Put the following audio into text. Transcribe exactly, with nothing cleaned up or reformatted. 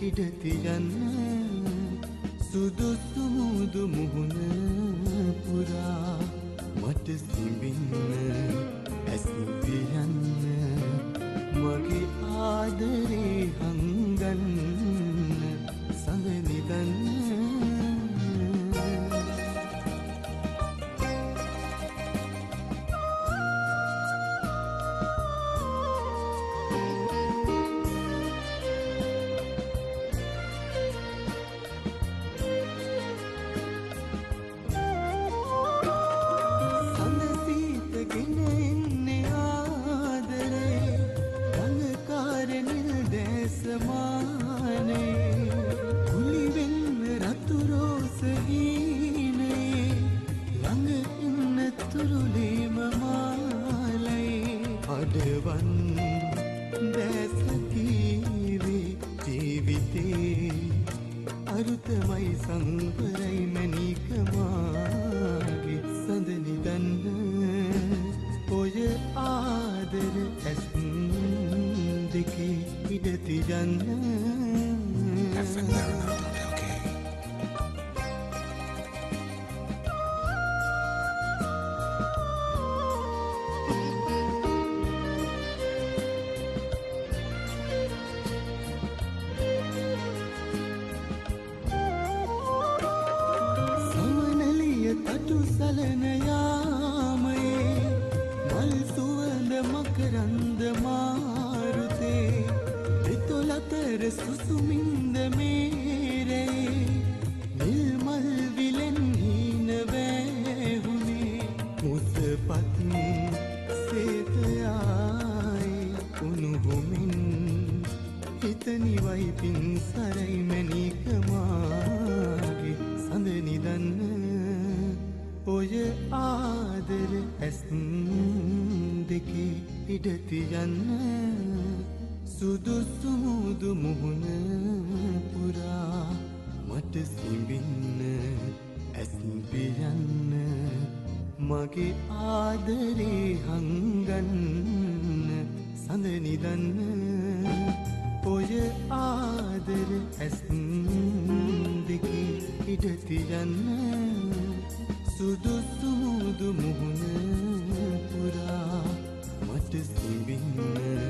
ඉඩ තියන්න සුදුසු මුදු මුහුණ පුරා මට සිඹින්න ඇස් පියන්න මගේ ආදරේ හංගන්න සඳ නිදන්න අරුතමයි සංවරයි මැනිකමාගේ සඳ නිදන්න ඔය ආදර ඇස් දෙකේ ඉඩ තියන්න තටු සලන යාමයේ මල් සුවඳ මකරන්ද මාරුතේ දෙතොල අතර සුසුමින්ද මේරේ නිල් මල් විලෙන් හීන වැහුනේ මුසපත් සේතයායි උණුහුමින් හිත නිවයි පින්සරයි මැනිකමාගේ සඳ නිදන්න ඔය ආදර ඇස් දෙකේ ඉඩ තියන්න සුදුසු මුදු මුහුණ පුරා මට සිඹින්න ඇස් පියන්න මගේ ආදරේ හංගන්න සඳ නිදන්න ඔය ආදර ඇස් දෙකේ ඉඩ තියන්න සුදුසු මුදු මුහුණ පුරා මට සිඹින්න